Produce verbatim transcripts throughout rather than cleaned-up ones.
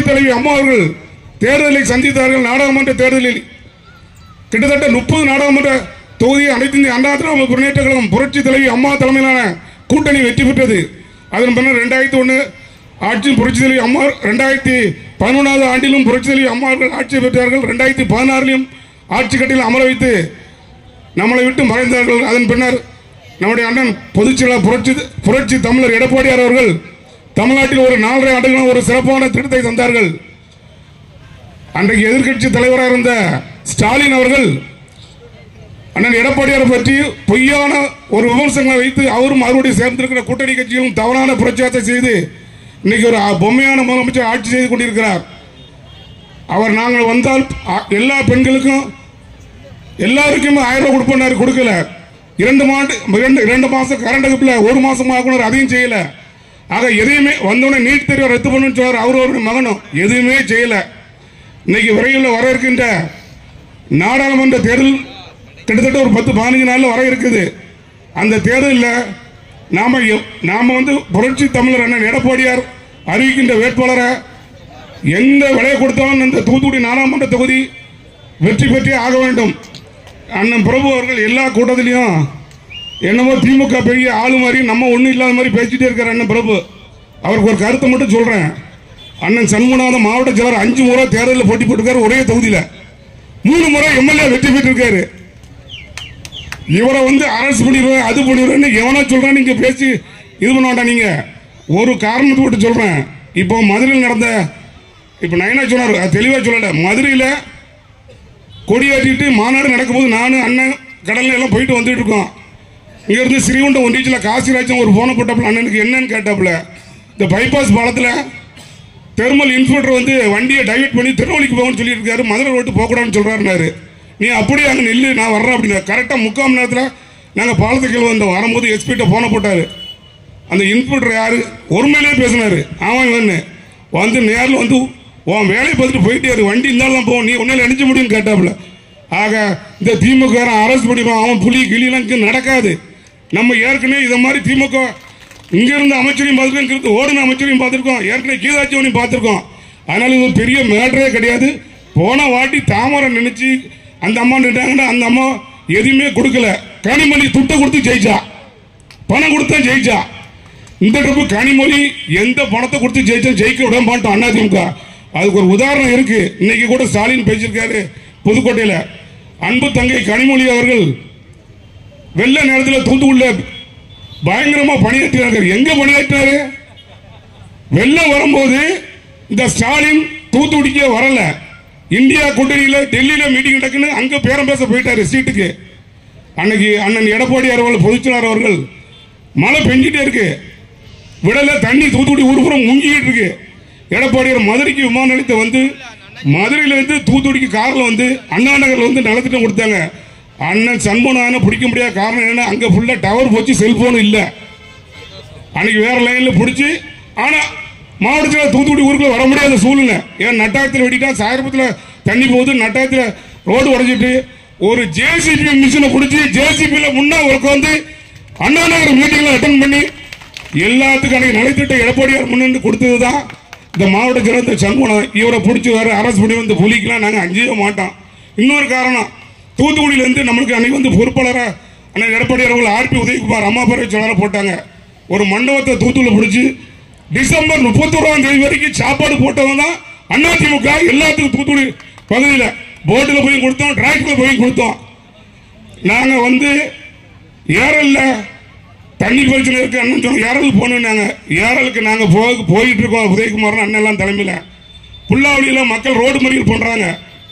தலைவி அம்மா அவர்கள் தேர்தலை சந்தித்தார்கள். நாடாளுமன்ற தேர்தலில் கிட்டத்தட்ட முப்பது நாடாளுமன்ற தொகுதி அனைத்து இந்திய அண்ணா திராவிட முன்னேற்ற கழகம் புரட்சி தலைவி அம்மா தலைமையிலான கூட்டணி வெற்றி பெற்றது. அதன் பின்னர் இரண்டாயிரத்தி ஒன்று ஆட்சி புரட்சி தலைவி அம்மா இரண்டாயிரத்தி பதினொன்றாவது ஆண்டிலும் புரட்சி தலைவி அம்மா அவர்கள் ஆட்சி பெற்றார்கள். இரண்டாயிரத்தி பதினாறிலும் ஆட்சி கட்டில் அமர வைத்து நம்மளை விட்டு மறைந்தார்கள். அதன் பின்னர் நம்முடைய அண்ணன் பொதுச்செயலாளர் புரட்சி புரட்சி தமிழர் எடப்பாடியார் அவர்கள் தமிழ்நாட்டில் ஒரு நாலரை ஆண்டுகள் ஒரு சிறப்பான திட்டத்தை தந்தார்கள். அன்றைக்கு எதிர்க்கட்சி தலைவராக இருந்த ஸ்டாலின் அவர்கள் அண்ணன் எடப்பாடியாரை பற்றி பொய்யான ஒரு விமர்சனங்களை வைத்து அவரும் அவருடைய சேர்ந்திருக்கிற கூட்டணி கட்சிகளும் தவறான பிரச்சாரத்தை செய்து இன்னைக்கு ஒரு பொம்மையான முதலமைச்சர் ஆட்சி செய்து கொண்டிருக்கிறார். அவர் நாங்கள் வந்தால் எல்லா பெண்களுக்கும் எல்லாருக்குமே ஆயிரம் ரூபாய் கொடுப்பாரு, கொடுக்கல. இரண்டு மாண்டு இரண்டு இரண்டு மாசம் கரண்ட் அடுப்புல ஒரு மாசம் ஆகணும், அதையும் செய்யல. ஆக எதையுமே வந்தோடனே நீட் தேர்வை ரத்து பண்ணு சொல்றாரு. அவருடைய மகனும் எதுவுமே செய்யல. இன்னைக்கு விரைவில் வர இருக்கின்ற நாடாளுமன்ற தேர்தல் கிட்டத்தட்ட ஒரு பத்து பதினஞ்சு நாள்ல வர இருக்குது. அந்த தேர்தலில் நாம நாம வந்து புரட்சி தமிழர் அண்ணன் எடப்பாடியார் அறிவிக்கின்ற வேட்பாளரை எந்த விலையை கொடுத்தாலும் இந்த தூத்துக்குடி நாடாளுமன்ற தொகுதி வெற்றி பெற்றே ஆக வேண்டும். அண்ணன் பிரபு அவர்கள் எல்லா கூட்டத்திலையும் என்னமோ திமுக பெரிய ஆளு மாதிரி நம்ம ஒன்றும் இல்லாத மாதிரி பேசிட்டே இருக்காரு. அண்ணன் பிரபு அவருக்கு ஒரு கருத்தை மட்டும் சொல்றேன். அண்ணன் சண்முகநாதன் மாவட்ட செயலர் அஞ்சு முறை தேர்தலில் போட்டி போட்டிருக்காரு. ஒரே தொகுதியில் மூணு முறை எம்எல்ஏ வெற்றி பெற்றிருக்காரு. இவரை வந்து அரசு பண்ணிடுவேன் அது பண்ணிடுவேன்னு எவனா சொல்றான். நீங்க பேசி இது பண்ண வேண்டாம். நீங்க ஒரு காரணத்தை போட்டு சொல்றேன். இப்போ மதுரையில் நடந்த இப்ப நயனா சொன்னார், தெளிவா சொல்லல. மதுரையில் கொடியாட்டிட்டு மாநாடு நடக்கும்போது நானும் அண்ணன் கடல்ல எல்லாம் போயிட்டு வந்துட்டு இருக்கோம். இங்க இருந்து ஸ்ரீகுண்டம் ஒன்றியத்தில் காசிராஜன் ஒரு போன போட்டப்பல அண்ணனுக்கு என்னன்னு கேட்டாப்புல, இந்த பைபாஸ் பாலத்தில் தெர்மல் இன்ஸ்பெக்டர் வந்து வண்டியை டைவர்ட் பண்ணி திருவள்ளிக்கு போகணும்னு சொல்லியிருக்காரு, மதுரை ரோட்டு போகக்கூடாதுன்னு சொல்றாருனாரு. நீ அப்படியே அங்கே நெல்லு நான் வர்றேன் அப்படின்னா கரெக்டாக முக்கால் மணி நேரத்தில் நாங்கள் பாலத்துக்கு வந்தோம். வரும்போது எஸ்பிட்ட போன போட்டாரு. அந்த இன்ஸ்பெக்டர் யாரு ஒருமையிலே பேசினாரு. ஆமாம் இவன்னு வந்து நேரில் வந்து உன் வேலையை பார்த்துட்டு போயிட்டே வண்டி இருந்தாலும் தான் போவோம், நீ ஒன்றால் நினைச்ச முடியும்னு கேட்டாப்புல. ஆக இந்த திமுக அரசு பண்ணிடுவோம், அவன் புலி கிளியெல்லாம் இங்கே நடக்காது. நம்ம ஏற்கனவே இதை மாதிரி திமுக இங்க இருந்த அமைச்சரையும் பார்த்துருக்கோம், ஓடுன அமைச்சரையும் பார்த்துருக்கோம், ஏற்கனவே கீதாட்சியவனையும் பார்த்துருக்கோம். அதனால இது பெரிய மேட்டரே கிடையாது. போன வாட்டி தாமரை நினைச்சு அந்த அம்மா நின்றாங்கன்னா அந்த அம்மா எதுவுமே கொடுக்கல. கனிமொழி துட்டை கொடுத்து ஜெயிச்சா, பணம் கொடுத்தா ஜெயிச்சா. இந்த ட்ரிப்பு கனிமொழி எந்த பணத்தை கொடுத்து ஜெயிச்சா ஜெயிக்க விட மாட்டோம் அதிமுக. அதுக்கு ஒரு உதாரணம் இருக்கு. இன்னைக்கு கூட ஸ்டாலின் பேசியிருக்காரு புதுக்கோட்டையில். அன்பு தங்கை கனிமொழி அவர்கள் வெள்ள நேரத்தில் தூத்துக்குள்ள பயங்கரமா பணியாற்றினாங்க. எங்க பணியாற்றினாரு? வெள்ளம் வரும்போது இந்த ஸ்டாலின் தூத்துக்குடிக்கே வரல. இந்தியா கூட்டணியில டெல்லியில மீட்டிங் நடக்குன்னு அங்க பேரம் பேச போயிட்டாரு சீட்டுக்கு. அன்னைக்கு அண்ணன் எடப்பாடியார் அவர்கள் பொதுச்செயலாளர் அவர்கள் மழை பெஞ்சிட்டே இருக்கு, விடல, தண்ணி தூத்துக்குடி ஊர்புறம் முங்கிட்டு இருக்கு. எடப்பாடியார் மதுரைக்கு விமான நிலையத்தை வந்து மதுரையில இருந்து தூத்துக்குடிக்கு கார்ல வந்து அண்ணா நகர்ல வந்து நலத்திட்டம் கொடுத்தாங்க. அண்ணன் சண்முகநாதனை பிடிக்க முடியாத காரணம் என்ன, அங்க ஃபுல்லா டவர் போச்சு, செல்போன் இல்ல. அன்னைக்கு வேற லைன்ல பிடிச்சி, ஆனா மாவட்டத்தில் தூத்துக்குடி ஊருக்குள்ள வர முடியாத சூழ்நிலை. ஏன் நட்டாயத்தில் வெட்டிட்டா சாயரப்பத்தில் தண்ணி போகுது, நட்டாயத்தில் ரோடு உடைச்சிட்டு ஒரு ஜேசிபி மிஷினை பிடிச்சி ஜேசிபியில முன்னா உட்காந்து அண்ணா நகர் மீட்டிங்ல அட்டன் பண்ணி எல்லாத்துக்கும் அன்னைக்கு நலத்திட்ட எடப்பாடியார் முன்னு கொடுத்ததுதான் இந்த மாவட்ட செயலர் சண்முகநாதன். இவரை பிடிச்சி வர அரசு பண்ணி வந்து புலிக்கலாம் நாங்கள் அஞ்சவே மாட்டோம். இன்னொரு காரணம், தூத்துக்குடியில இருந்து நம்மளுக்கு அன்னைக்கு வந்து பொறுப்பாளராக அண்ணன் எடப்பாடியார் அவர்கள் ஆர்பி உதயகுமார் அம்மா பேரை செயலாளர் போட்டாங்க. ஒரு மண்டபத்தை தூத்துக்குள்ள பிடிச்சி டிசம்பர் முப்பத்தி ஒன்றாம் தேதி வரைக்கும் சாப்பாடு போட்டவங்க தான் அதிமுக. எல்லாத்துக்கும் தூத்துக்குடி பகுதியில் போட்டில் போய் கொடுத்தோம், டிராக்டர்ல போய் கொடுத்தோம். நாங்க வந்து ஏரல்ல தண்ணி பிரச்சனை இருக்கு அண்ணன் சொன்ன ஏரல் போனாங்க. ஏரலுக்கு நாங்க போயிட்டு இருக்கோம். உதயகுமார் அண்ணன் எல்லாம் தலைமையில புல்லாவளியில மக்கள் ரோடு மறியல் பண்றாங்க.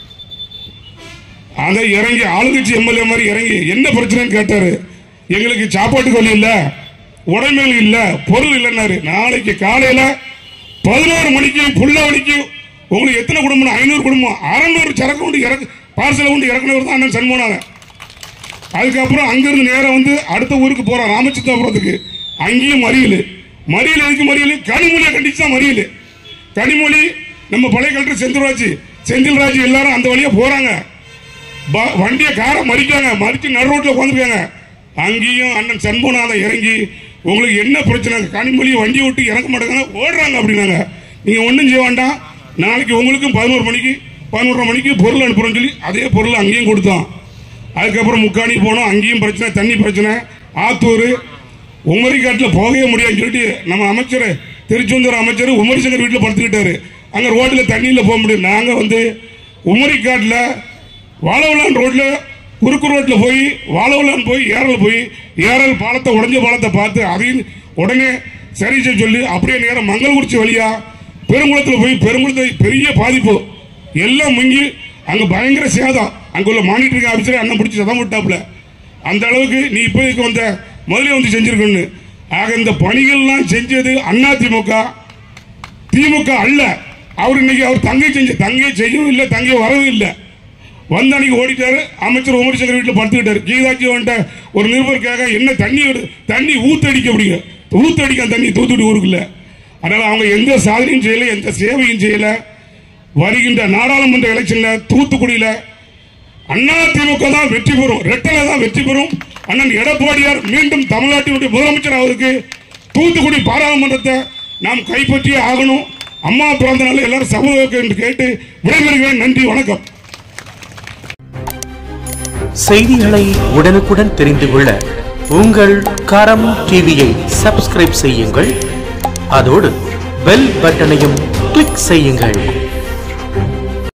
அதை இறங்கி ஆளுங்கட்சி எம்எல்ஏ மாதிரி இறங்கி என்ன பிரச்சனைன்னு கேட்டாரு. எங்களுக்கு சாப்பாட்டுக்கு வழி இல்ல, உடைமைகள் இல்ல, பொருள் இல்லைன்னாரு. நாளைக்கு காலையில பதினோரு மணிக்கு புல்லாவளிக்கு உங்களுக்கு எத்தனை குடும்பம்? ஐநூறு குடும்பம், அறுநூறு சரக்கு கொண்டு இறக்கு பார்சல் கொண்டு இறக்குனவர் தான் அண்ணன் சண்முகநாதன். அதுக்கப்புறம் அங்கிருந்து நேரம் வந்து அடுத்த ஊருக்கு போற ராமச்சந்திரபுரத்துக்கு. அங்கேயும் மறியல். மறியல் எதுக்கு மறியல்? கனிமொழியை கண்டிச்சு தான் மறியல். கனிமொழி நம்ம பழைய கலெக்டர் செந்தில்ராஜ் செந்தில்ராஜ் எல்லாரும் அந்த வழியா போறாங்க. வண்டியை காரை மறிக்காங்க, மறிச்சு நடு ரோட்ல உட்காந்துருக்காங்க. அங்கேயும் அண்ணன் சண்முகநாதன் இறங்கி உங்களுக்கு என்ன பிரச்சனை, கனிமொழி வண்டி விட்டு இறக்க மாட்டாங்க, ஓடுறாங்க அப்படின்னாங்க. நீங்க ஒன்றும் செய்ய வேண்டாம், நாளைக்கு உங்களுக்கும் பதினோரு மணிக்கு பதினொன்றரை மணிக்கு பொருள் அனுப்புறோம்னு சொல்லி அதே பொருள் அங்கேயும் கொடுத்தோம். அதுக்கப்புறம் முக்காணி போனோம், அங்கேயும் பிரச்சனை, தண்ணி பிரச்சனை. ஆத்தூர் உமரிக்காட்டில் போகவே முடியாதுன்னு சொல்லிட்டு நம்ம அமைச்சர் திருச்செந்தூர் அமைச்சர் உமரிசங்கர் வீட்டில் படுத்துக்கிட்டாரு. அங்கே ரோட்டில் தண்ணியில் போக முடியும். நாங்கள் வந்து உமரிக்காட்டில் வாழவலான் ரோட்டில் குறுக்கு ரோட்டில் போய் வாழவலான் போய் ஏரல் போய் ஏரல் பாலத்தை உடஞ்ச பாலத்தை பார்த்து அதையும் உடனே சரி செய்ய சொல்லி அப்படியே நேரம் மங்களகுறிச்சி வழியா பெருங்குளத்தில் போய் பெருங்குளத்தில் பெரிய பாதிப்பு எல்லாம் முங்கி அங்கே பயங்கர சேதம். அங்குள்ள மானிட்டரிங் ஆஃபீஸரை அண்ணன் பிடிச்சி சதம் விட்டாப்புல. அந்த அளவுக்கு நீ இப்போதைக்கு வந்த முதலே வந்து செஞ்சிருக்கணும். ஆக இந்த பணிகள்லாம் செஞ்சது அதிமுக திமுக அல்ல. அவர் இன்னைக்கு அவர் தங்கை செஞ்ச தங்கை செய்யவும் இல்லை, தங்கை வரவும் இல்லை. வந்த அன்னைக்கு ஓடிட்டாரு. அமைச்சர் உமரிசங்கர் வீட்டில் படுத்துக்கிட்டாரு. கீதாட்சி வந்துட்ட ஒரு நிருபருக்காக என்ன தண்ணி தண்ணி ஊத்தடிக்க முடியும், ஊத்தடிக்க தண்ணி தூத்துக்குடி ஊருக்குள்ள. அதனால அவங்க எந்த சாதனையும் செய்யல, எந்த சேவையும் செய்யல. வருகின்ற நாடாளுமன்ற எலெக்ஷன்ல தூத்துக்குடியில அதிமுக தான் வெற்றி பெறும், ரெட்டலை தான் வெற்றி பெறும். அண்ணன் எடப்பாடியார் மீண்டும் தமிழ்நாட்டினுடைய முதலமைச்சர் ஆவதற்கு தூத்துக்குடி பாராளுமன்றத்தை நாம் கைப்பற்றியே ஆகணும். அம்மா பிறந்த நாள் எல்லாரும் சமூகம் என்று கேட்டு விடைபெறுகிறேன். நன்றி, வணக்கம். செய்திகளை உடனுக்குடன் தெரிந்து கொள்ள உங்கள் கரம் டிவியை சப்ஸ்கிரைப் செய்யுங்கள். அதோடு பெல் பட்டனையும் கிளிக் செய்யுங்கள்.